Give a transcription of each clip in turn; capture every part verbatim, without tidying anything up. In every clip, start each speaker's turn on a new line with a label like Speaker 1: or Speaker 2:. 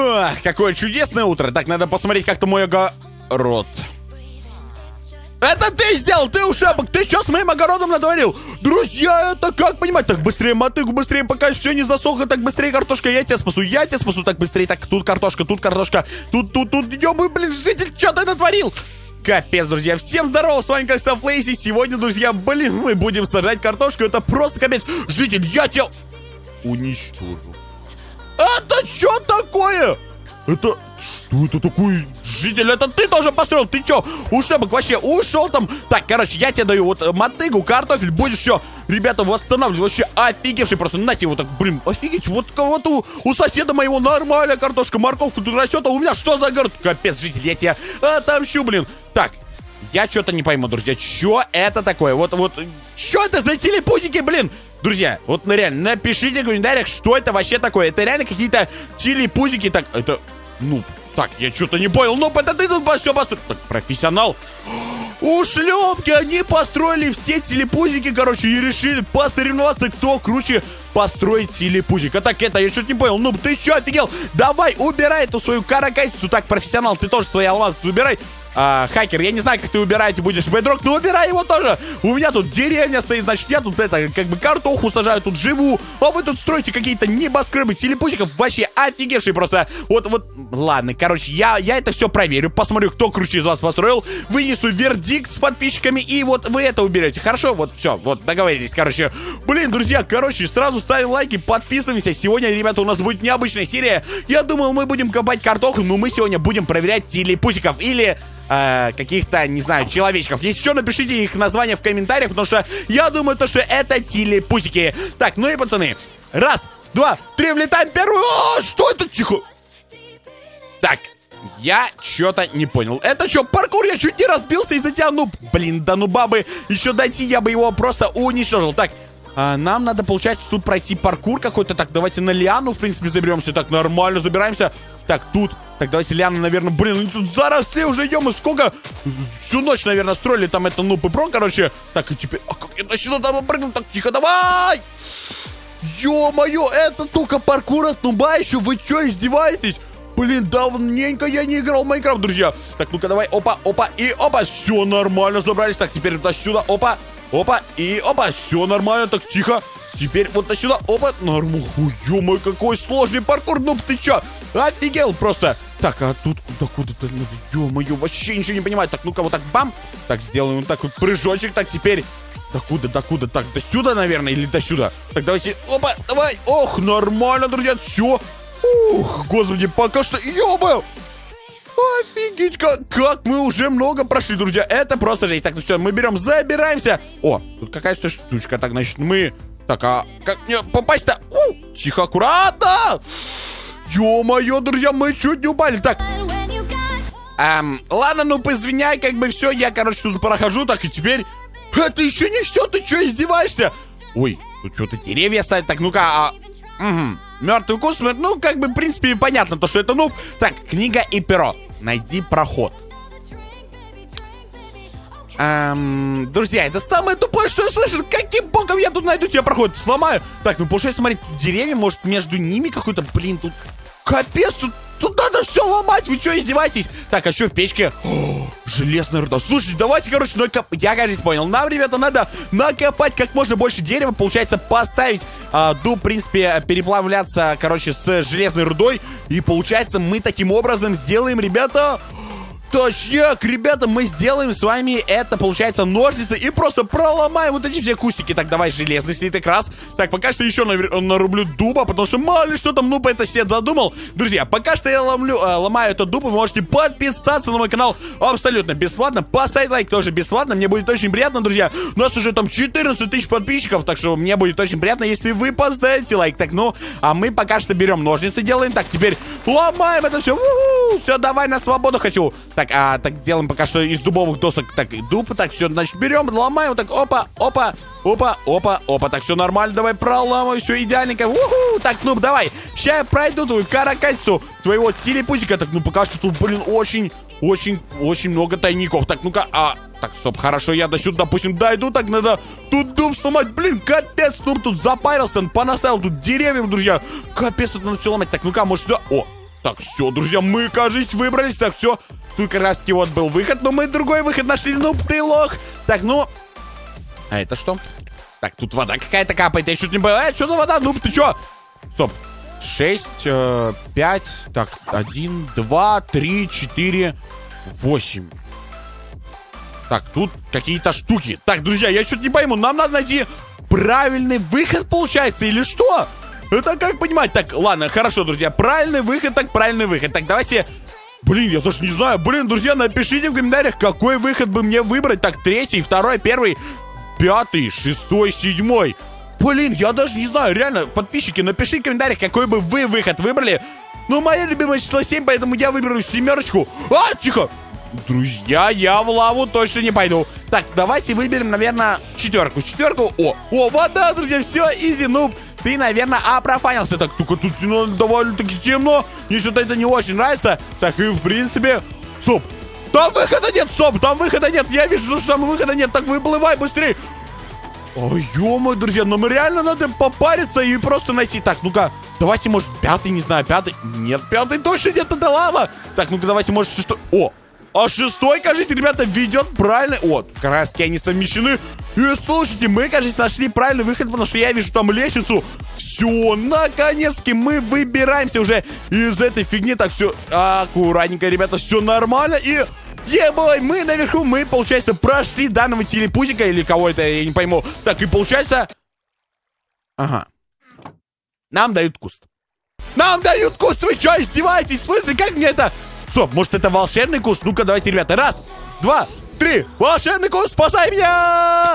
Speaker 1: Ах, какое чудесное утро. Так, надо посмотреть как-то мой огород. Это ты сделал, ты ушибок, ты что с моим огородом натворил? Друзья, это как понимать? Так, быстрее мотыгу, быстрее, пока все не засохло, так быстрее картошка, я тебя спасу, я тебя спасу, так быстрее, так, тут картошка, тут картошка, тут, тут, тут, идем, блин, житель, что ты натворил? Капец, друзья, всем здорово, с вами как Флейси. Сегодня, друзья, блин, мы будем сажать картошку, это просто капец. Житель, я тебя уничтожу. Это что такое? Это... Что это такое? Житель, это ты тоже построил? Ты чё? Ушибок вообще ушел там? Так, короче, я тебе даю вот мотыгу, картофель, будешь все, ребята, восстанавливать. Вообще офигевший просто. Нате вот так, блин, офигеть. Вот кого-то у, у соседа моего нормальная картошка, морковка тут растет, а у меня что за огород? Капец, житель, я тебя отомщу, блин. Так, я что-то не пойму, друзья, что это такое? Вот, вот, что это за телепузики, блин? Друзья, вот ну, реально, напишите в комментариях, что это вообще такое. Это реально какие-то телепузики. Так, это... Ну, так, я что-то не понял. Ну, это ты тут все построил. Так, профессионал. Ушлепки, они построили все телепузики, короче, и решили посоревноваться, кто круче построить телепузик. А так, это, я что-то не понял. Ну, ты что, офигел? Давай, убирай эту свою каракатицу. Так, профессионал, ты тоже свои алмазы убирай. А, хакер, я не знаю, как ты убираете будешь бедрок, но убирай его тоже. У меня тут деревня стоит, значит, я тут это, как бы картоху сажаю, тут живу. А вы тут строите какие-то небоскребы, телепузиков вообще офигевшие просто. Вот, вот, ладно, короче, я, я это все проверю, посмотрю, кто круче из вас построил. Вынесу вердикт с подписчиками, и вот вы это уберете, хорошо? Вот, все, вот, договорились, короче. Блин, друзья, короче, сразу ставим лайки, подписываемся. Сегодня, ребята, у нас будет необычная серия. Я думал, мы будем копать картоху, но мы сегодня будем проверять телепузиков или... Э, каких-то, не знаю, человечков. Если что, напишите их название в комментариях, потому что я думаю, то, что это телепузики. Так, ну и пацаны, раз, два, три, влетаем первую. О, что это? Тихо. Так, я что-то не понял. Это что, паркур? Я чуть не разбился из-за тебя. Ну, блин, да ну бабы, еще дойти, я бы его просто уничтожил. Так, а, нам надо, получается, тут пройти паркур какой-то. Так, давайте на лиану, в принципе, заберемся. Так, нормально забираемся. Так, тут... Так, давайте лианы, наверное, блин, они тут заросли уже, идем, и сколько? Всю ночь, наверное, строили там это нуб и про, короче. Так, и теперь, а как я сюда там прыгнул? Так, тихо, давай! Ё-моё, это только паркур от нуба еще, вы что, издеваетесь? Блин, давненько я не играл в Майнкрафт, друзья. Так, ну-ка, давай, опа, опа, и опа, все нормально, забрались. Так, теперь вот сюда, опа, опа, и опа, все нормально, так, тихо. Теперь вот сюда, опа, нормально. Ё-моё, какой сложный паркур, ну ты чё? Офигел просто. Так, а тут куда-куда-то надо, ё-моё, вообще ничего не понимаю. Так, ну-ка, вот так, бам. Так, сделаем вот так вот прыжочек. Так, теперь, докуда, докуда, так, до сюда, наверное, или до сюда. Так, давайте, опа, давай. Ох, нормально, друзья, все. Ух, господи, пока что, ё-моё. Офигеть, как, как мы уже много прошли, друзья. Это просто жесть. Так, ну все, мы берем, забираемся. О, тут какая-то штучка. Так, значит, мы... Так, а как мне попасть-то? У, тихо, аккуратно. Ё-моё, друзья, мы чуть не упали. Так. Эм, ладно, ну, извиняй, как бы все, я, короче, тут прохожу. Так, и теперь... Это еще не все, ты что, издеваешься? Ой, тут что-то деревья ставят. Так, ну-ка, а... Угу. Мертвый куст, ну, как бы, в принципе, понятно, то, что это нуб. Так, книга и перо. Найди проход. Эм, друзья, это самое тупое, что я слышал. Каким боком я тут найду тебе проход? Сломаю. Так, ну, получается, смотри, деревья, может, между ними какой-то, блин, тут... Капец, тут, тут надо все ломать. Вы что, издеваетесь? Так, а что в печке? О, железная руда. Слушайте, давайте, короче, накоп... Я, кажется, понял. Нам, ребята, надо накопать как можно больше дерева. Получается, поставить а, дуб, в принципе, переплавляться, короче, с железной рудой. И, получается, мы таким образом сделаем, ребята... Точняк, ребята, мы сделаем с вами это, получается, ножницы и просто проломаем вот эти все кустики. Так, давай железный слиток раз. Так, пока что еще нарублю дуба, потому что мало ли что там нуб это себе додумал. Друзья, пока что я ломлю, э, ломаю этот дуб, вы можете подписаться на мой канал абсолютно бесплатно. Поставить лайк тоже бесплатно, мне будет очень приятно, друзья. У нас уже там четырнадцать тысяч подписчиков, так что мне будет очень приятно, если вы поставите лайк. Так, ну, а мы пока что берем ножницы, делаем. Так, теперь ломаем это все. Все, давай, на свободу хочу. Так, а, так, делаем пока что из дубовых досок. Так, дуб, так, все, значит, берем, ломаем, так, опа, опа, опа, опа, опа, так, все нормально, давай, проламывай, все идеальненько, уху, так, ну, давай, сейчас я пройду твою каракатицу, твоего телепузика, так, ну, пока что тут, блин, очень, очень, очень много тайников, так, ну-ка, а, так, стоп, хорошо, я до сюда, допустим, дойду, так, надо тут дуб сломать, блин, капец, ну, тут запарился, понаставил тут деревьев, друзья, капец, тут надо все ломать, так, ну-ка, может, сюда, о, Так, все, друзья, мы, кажется, выбрались. Так, все. Тут как раз таки вот был выход, но мы другой выход нашли. Ну, ты лох. Так, ну... А это что? Так, тут вода какая-то капает. Я чуть не был. Э, что за вода? Ну, ты что? Стоп. Шесть, э, пять, так, один, два, три, четыре, восемь. Так, тут какие-то штуки. Так, друзья, я что-то не пойму. Нам надо найти правильный выход, получается, или что? Это как понимать? Так, ладно, хорошо, друзья. Правильный выход, так правильный выход. Так, давайте... Блин, я тоже не знаю. Блин, друзья, напишите в комментариях, какой выход бы мне выбрать. Так, третий, второй, первый, пятый, шестой, седьмой. Блин, я даже не знаю, реально, подписчики, напишите в комментариях, какой бы вы выход выбрали. Ну, мое любимое число семь, поэтому я выберу семерочку. А, тихо! Друзья, я в лаву точно не пойду. Так, давайте выберем, наверное, четверку. Четверку. О, о, вода, друзья, все, изи, нуб. Ты, наверное, опрофанился. Так, только тут ну, довольно-таки темно. Мне что-то это не очень нравится. Так, и в принципе... Стоп! Там выхода нет, стоп! Там выхода нет! Я вижу, что там выхода нет. Так, выплывай быстрее! Ой, ё-моё, друзья, нам реально надо попариться и просто найти. Так, ну-ка, давайте, может, пятый, не знаю, пятый. Нет, пятый точно нет, это лава. Так, ну-ка, давайте, может, шестой. О, а шестой, кажется, ребята, ведет правильно. Вот, краски они совмещены. И слушайте, мы, кажется, нашли правильный выход, потому что я вижу там лестницу. Все, наконец-таки мы выбираемся уже из этой фигни. Так, все аккуратненько, ребята, все нормально. И... Ебой, мы наверху, мы, получается, прошли данного телепузика или кого это, я не пойму. Так, и получается... Ага. Нам дают куст. Нам дают куст, вы что, издеваетесь? В смысле, как мне это... Стоп, может, это волшебный куст? Ну-ка, давайте, ребята, раз, два, три. Волшебный куст, спасай меня!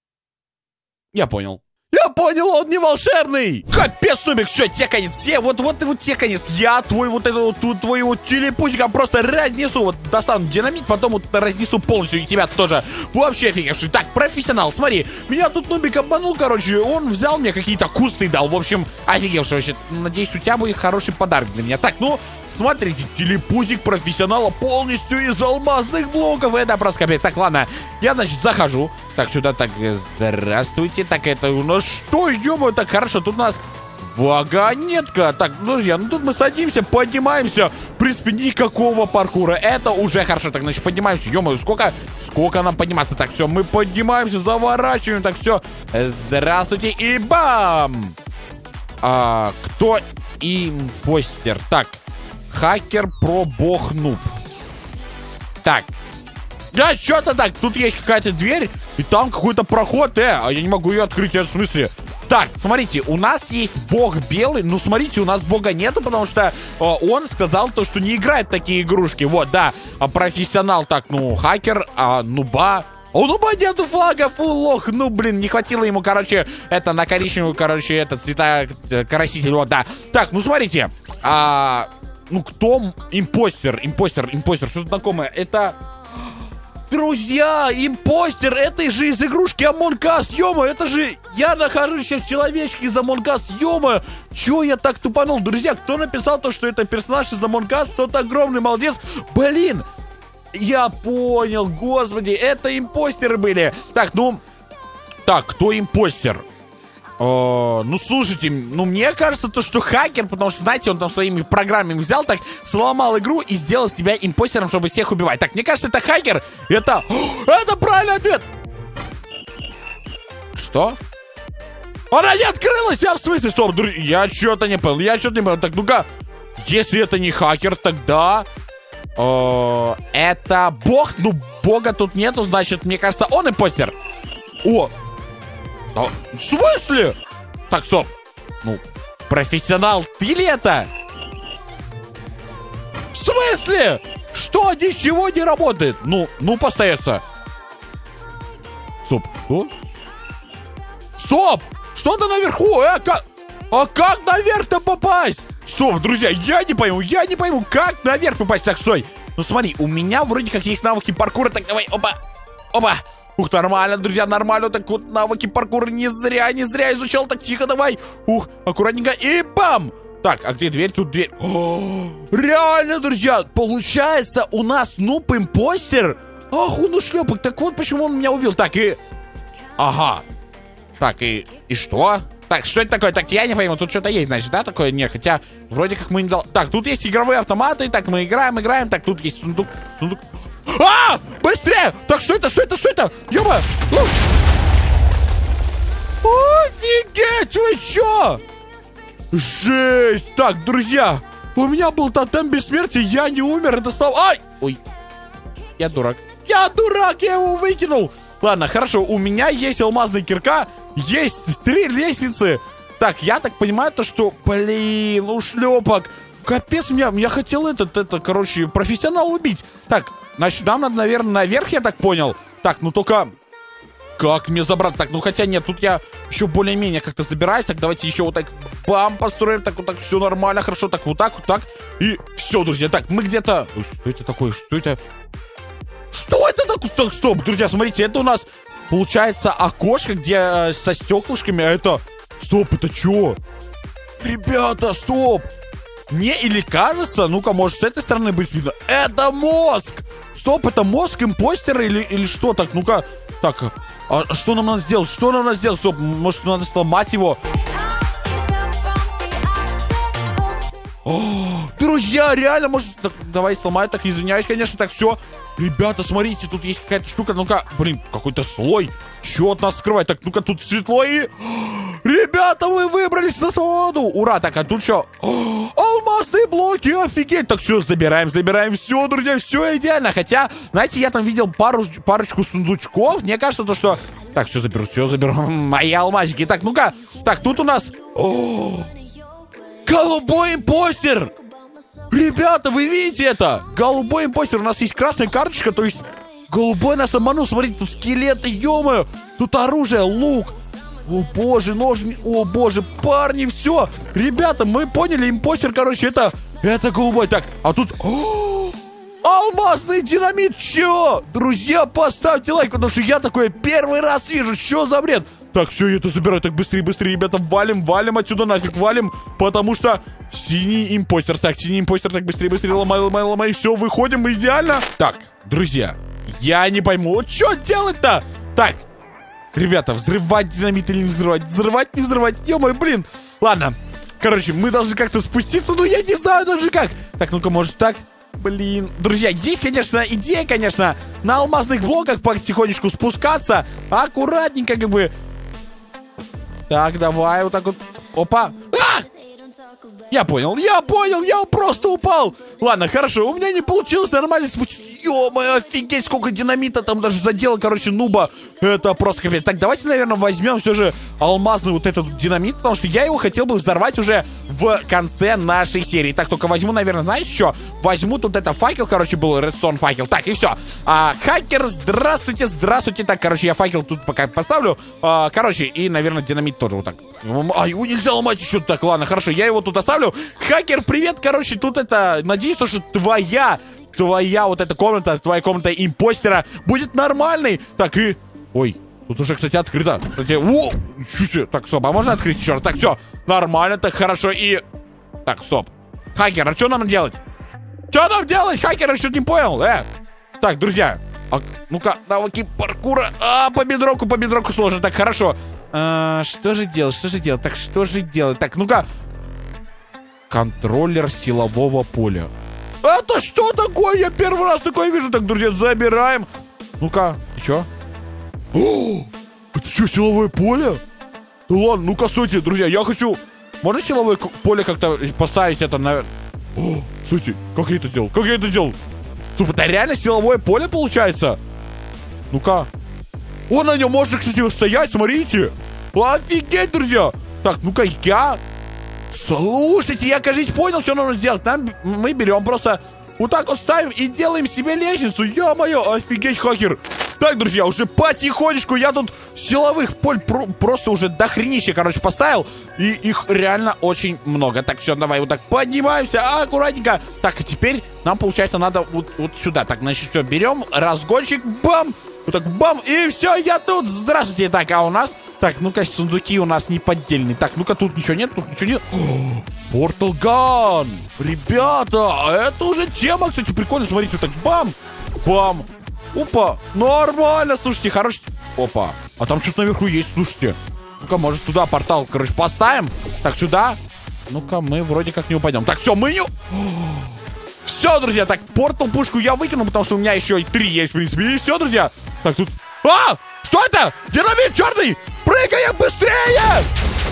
Speaker 1: Я понял. Я понял, он не волшебный! Капец, Нубик, все, тебе конец, все, вот, вот, вот тебе конец. Я твой вот этот вот, твой вот телепузика просто разнесу, вот достану динамит, потом вот разнесу полностью и тебя тоже. Вообще офигевший. Так, профессионал, смотри, меня тут Нубик обманул, короче, он взял мне какие-то кусты дал, в общем, офигевший вообще. Надеюсь, у тебя будет хороший подарок для меня. Так, ну, смотрите, телепузик профессионала полностью из алмазных блоков, это просто капец. Так, ладно, я, значит, захожу. Так, сюда, так, здравствуйте. Так, это у нас что, ё-моё, так, хорошо, тут у нас вагонетка. Так, друзья, ну тут мы садимся, поднимаемся. В принципе, никакого паркура, это уже хорошо. Так, значит, поднимаемся, ё-моё, сколько, сколько нам подниматься. Так, все, мы поднимаемся, заворачиваем, так, все, здравствуйте, и бам! А, кто импостер? Так, хакер про бог нуб. Так. Да, что-то так, тут есть какая-то дверь, и там какой-то проход, э, а я не могу ее открыть, в смысле. Так, смотрите, у нас есть бог белый, ну, смотрите, у нас бога нету, потому что э, он сказал то, что не играет в такие игрушки, вот, да, а профессионал, так, ну, хакер, а нуба... У нуба нету флага, фу, лох, ну, блин, не хватило ему, короче, это на коричневую, короче, это цвета э, краситель, вот, да. Так, ну, смотрите, а, ну, кто импостер, импостер, импостер, что-то знакомое, это... Друзья, импостер, это же из игрушки Among Us, ё-моё, это же я нахожусь сейчас в человечке из Among Us, ё-моё, чё я так тупанул? Друзья, кто написал то, что это персонаж из Among Us, тот огромный молодец, блин, я понял, господи, это импостеры были. Так, ну, так, кто импостер? О, ну, слушайте, ну, мне кажется, то, что хакер, потому что, знаете, он там своими программами взял, так, сломал игру и сделал себя импостером, чтобы всех убивать. Так, мне кажется, это хакер, это... Это правильный ответ! Что? Она не открылась, я в смысле, стоп, друзья, я что-то не понял, я что-то не понял. Так, ну-ка, если это не хакер, тогда... О, это бог, ну, бога тут нету, значит, мне кажется, он импостер. О! А, в смысле? Так, стоп. Ну, профессионал, ты ли это? В смысле? Что, ничего не работает? Ну, ну, постается. Стоп. Что? Стоп! Что-то наверху, э, как... А как наверх-то попасть? Стоп, друзья, я не пойму, я не пойму, как наверх попасть. Так, стой. Ну, смотри, у меня вроде как есть навыки паркура. Так, давай, опа, опа. Ух, нормально, друзья, нормально. Так вот, навыки паркура не зря, не зря изучал. Так, тихо, давай. Ух, аккуратненько. И бам! Так, а где дверь? Тут дверь. О, реально, друзья, получается, у нас нуб-импостер. Ах, он ушлепок. Так вот, почему он меня убил. Так, и... Ага. Так, и... И что? Так, что это такое? Так, я не пойму, тут что-то есть, значит, да, такое? Не, хотя, вроде как мы не дал... Так, тут есть игровые автоматы, так, мы играем, играем, так, тут есть сундук, сундук... А! Быстрее! Так, что это, что это, что это? Ёба! Офигеть, вы чё? Жесть! Так, друзья, у меня был тотем бессмертия, я не умер, это стал... Ай! Ой, я дурак. Я дурак, я его выкинул. Ладно, хорошо, у меня есть алмазная кирка, есть три лестницы. Так, я так понимаю, то что, блин, ушлепок. Капец, меня, я хотел этот, это, короче, профессионал убить. Так, значит, нам надо, наверное, наверх, я так понял. Так, ну только... Как мне забрать? Так, ну хотя нет, тут я еще более-менее как-то забираюсь. Так, давайте еще вот так бам, построим. Так, вот так, все нормально, хорошо. Так, вот так, вот так. И все, друзья. Так, мы где-то... Что это такое? Что это? Что это такое? Так, стоп, друзья, смотрите, это у нас получается окошко, где э, со стеклышками, а это... Стоп, это что? Ребята, стоп! Мне или кажется, ну-ка, может, с этой стороны быть видно? Это мозг! Стоп, это мозг импостера или, или что? Так, ну-ка, так, а что нам надо сделать? Что нам надо сделать? Стоп, может, надо сломать его? О, друзья, реально, может... Так, давай сломать, так, извиняюсь, конечно, так, все. Ребята, смотрите, тут есть какая-то штука, ну-ка, блин, какой-то слой. Что от нас скрывает? Так, ну-ка, тут светло и... Ребята, мы выбрались на свободу! Ура! Так, а тут что? Алмазные блоки, офигеть! Так, все, забираем, забираем, все, друзья, все идеально. Хотя, знаете, я там видел пару, парочку сундучков. Мне кажется, то, что... Так, все заберу, все заберу. Мои алмазики. Так, ну-ка. Так, тут у нас... О! Голубой импостер! Ребята, вы видите это? Голубой импостер. У нас есть красная карточка, то есть... Голубой нас обманул. Смотрите, тут скелеты, ё-моё. Тут оружие, лук. О боже, ножни, о боже, парни, все. Ребята, мы поняли, импостер, короче, это, это голубой. Так, а тут... О, алмазный динамит, чё? Друзья, поставьте лайк, потому что я такое первый раз вижу, что за бред? Так, все, я это забираю, так быстрее, быстрее, ребята, валим, валим отсюда нафиг, валим, потому что синий импостер. Так, синий импостер, так, быстрее, быстрее, ломай, ломай, ломай, все, выходим, идеально. Так, друзья, я не пойму, что делать-то? Так. Ребята, взрывать динамит или не взрывать? Взрывать, не взрывать? Ё-моё, блин. Ладно. Короче, мы должны как-то спуститься, но я не знаю даже как. Так, ну-ка, может так? Блин. Друзья, есть, конечно, идея, конечно, на алмазных блоках потихонечку спускаться. Аккуратненько, как бы. Так, давай, вот так вот. Опа. А! Я понял, я понял, я просто упал. Ладно, хорошо, у меня не получилось нормально спуститься. Ё-моё, офигеть, сколько динамита там даже задело, короче, нуба. Это просто капец. Так, давайте, наверное, возьмем все же алмазный вот этот динамит, потому что я его хотел бы взорвать уже в конце нашей серии. Так, только возьму, наверное, знаете что? Возьму тут это факел, короче, был редстоун факел. Так, и все. А, хакер, здравствуйте, здравствуйте. Так, короче, я факел тут пока поставлю. А, короче, и, наверное, динамит тоже вот так. А, его нельзя ломать еще. Так, ладно, хорошо, я его тут оставлю. Хакер, привет, короче, тут это... Надеюсь, что твоя... Твоя вот эта комната, твоя комната импостера будет нормальной. Так, и... Ой, тут уже, кстати, открыто. Кстати, о, чуть-чуть. Так, стоп, а можно открыть еще раз? Так, все, нормально, так, хорошо, и... Так, стоп. Хакер, а что нам делать? Что нам делать, хакер, я что-то не понял, э? Так, друзья, а, ну-ка, навыки паркура. А, по бедроку, по бедроку сложно. Так, хорошо. А, что же делать, что же делать? Так, что же делать? Так, ну-ка. Контроллер силового поля. Это что такое? Я первый раз такое вижу. Так, друзья, забираем. Ну-ка, и чё? О, это что, силовое поле? Да ладно, ну-ка, стойте, друзья, я хочу... Можно силовое поле как-то поставить это на... О, стойте, как я это делал? Как я это делал? Стоп, это реально силовое поле получается? Ну-ка. О, на нем можно, кстати, стоять, смотрите. Офигеть, друзья. Так, ну-ка, я... Слушайте, я, кажется, понял, что нужно сделать. Нам, мы берем просто вот так вот ставим и делаем себе лестницу. Ё-моё, офигеть, хакер. Так, друзья, уже потихонечку я тут силовых поль про просто уже дохренище, короче, поставил. И их реально очень много. Так, все, давай вот так поднимаемся, аккуратненько. Так, а теперь нам, получается, надо вот, вот сюда. Так, значит, все, берем разгончик, бам. Вот так, бам, и все, я тут. Здравствуйте. Так, а у нас... Так, ну-ка, сундуки у нас не поддельные. Так, ну-ка, тут ничего нет, тут ничего нет. Портал ган! Ребята, это уже тема, кстати, прикольно. Смотрите, вот так, бам, бам. Опа, нормально, слушайте, хороший... Опа, а там что-то наверху есть, слушайте. Ну-ка, может, туда портал, короче, поставим? Так, сюда. Ну-ка, мы вроде как не упадем. Так, все, мы не... Все, друзья, так, портал пушку я выкину, потому что у меня еще и три есть, в принципе. И все, друзья. Так, тут... А! Что это? Динамит черный! Прыгаем быстрее!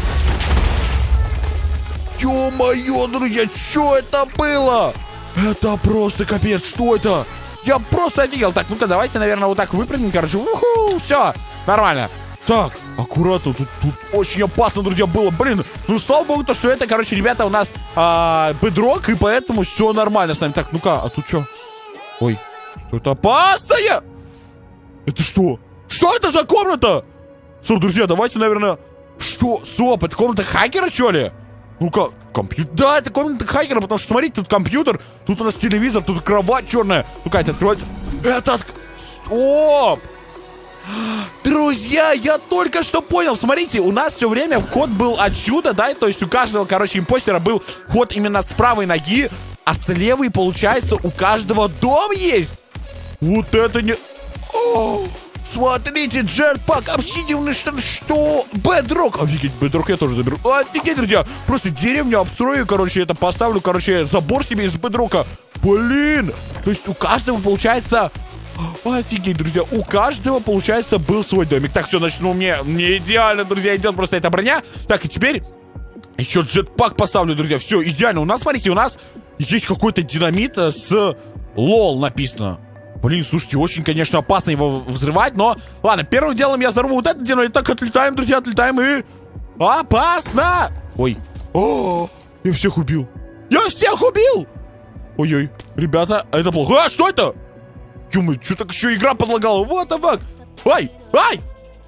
Speaker 1: Ё-моё, друзья, что это было? Это просто капец, что это? Я просто офигел. Так, ну-ка, давайте, наверное, вот так выпрыгнем, короче. Уху, все, нормально. Так, аккуратно, тут, тут очень опасно, друзья, было. Блин, ну, слава богу, то, что это, короче, ребята, у нас а, бедрок, и поэтому все нормально с нами. Так, ну-ка, а тут что? Ой, тут опасное! Это что? Что это за комната? Стоп, друзья, давайте, наверное... Что? Стоп, это комната хакера, что ли? Ну-ка, компьютер. Да, это комната хакера, потому что, смотрите, тут компьютер, тут у нас телевизор, тут кровать черная. Ну-ка, это открывается. Это... От... Стоп! Друзья, я только что понял. Смотрите, у нас все время вход был отсюда, да? То есть у каждого, короче, импостера был вход именно с правой ноги, а с левой, получается, у каждого дом есть. Вот это не... О, смотрите, джетпак, обсидиумный что? Что? Бедрок. Офигеть, бедрок я тоже заберу. Офигеть, друзья. Просто деревню обстрою, короче, это поставлю, короче, забор себе из бедрока. Блин. То есть у каждого, получается... Офигеть, друзья, у каждого, получается, был свой домик. Так, все, значит, ну, мне, мне идеально, друзья, идет просто эта броня. Так, и теперь еще джетпак поставлю, друзья. Все, идеально. У нас, смотрите, у нас есть какой-то динамит с лол написано. Блин, слушайте, очень, конечно, опасно его взрывать, но... Ладно, первым делом я взорву вот этот динамит. Так, отлетаем, друзья, отлетаем и... Опасно! Ой. О, я всех убил. Я всех убил! Ой-ой, ребята, это плохо. А, что это? Ё-моё, что так еще игра подлагала? Вот the fuck? Ай! Ай!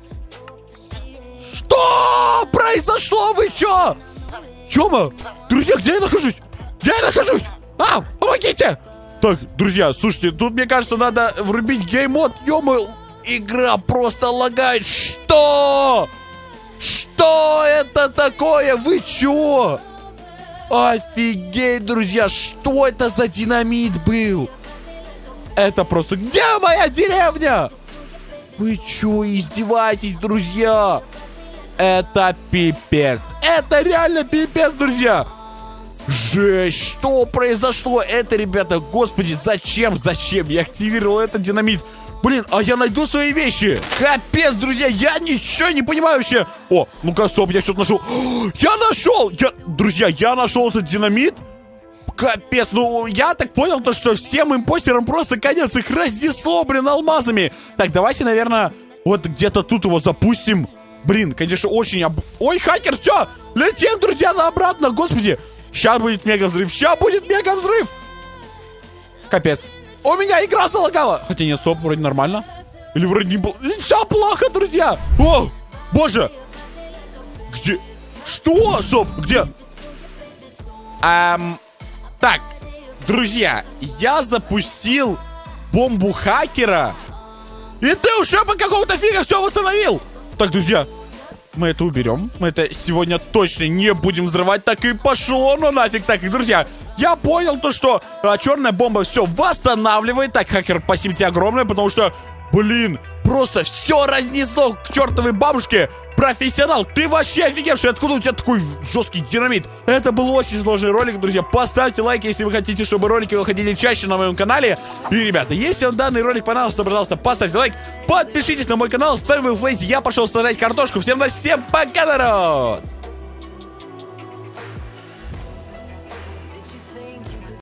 Speaker 1: Что произошло? Вы чё? Ё-моё! Друзья, где я нахожусь? Где я нахожусь? А, помогите! Так, друзья, слушайте, тут, мне кажется, надо врубить гейм-мод. Ё-моё, игра просто лагает. Что? Что это такое? Вы чё? Офигеть, друзья, что это за динамит был? Это просто... Где моя деревня? Вы чё, издеваетесь, друзья? Это пипец. Это реально пипец, друзья. Жесть, что произошло? Это, ребята, господи, зачем, зачем я активировал этот динамит? Блин, а я найду свои вещи. Капец, друзья, я ничего не понимаю вообще. О, ну-ка, стоп, я что-то нашел. Я нашел! Я... Друзья, я нашел этот динамит. Капец, ну я так понял, то, что всем импостерам просто конец, их разнесло, блин, алмазами. Так, давайте, наверное, вот где-то тут его запустим. Блин, конечно, очень... Об... Ой, хакер, все, летим, друзья, на обратно, господи. Сейчас будет мега взрыв, сейчас будет мега взрыв. Капец. У меня игра залагала. Хотя нет, стоп, вроде нормально. Или вроде не было. Все плохо, друзья. О, боже. Где? Что? Стоп, где? Эм... Так, друзья, я запустил бомбу хакера, и ты уже по какому-то фига все восстановил. Так, друзья, мы это уберем. Мы это сегодня точно не будем взрывать. Так и пошло, ну нафиг. Так, и, друзья, я понял то, что а, черная бомба все восстанавливает. Так, хакер, спасибо тебе огромное, потому что, блин, просто все разнесло к чертовой бабушке. Профессионал, ты вообще офигевший. Откуда у тебя такой жесткий динамит? Это был очень сложный ролик, друзья. Поставьте лайк, если вы хотите, чтобы ролики выходили чаще на моем канале. И, ребята, если вам данный ролик понравился, то, пожалуйста, поставьте лайк. Подпишитесь на мой канал. С вами был Флейзи. Я пошел сажать картошку. Всем удачи, всем пока, народ!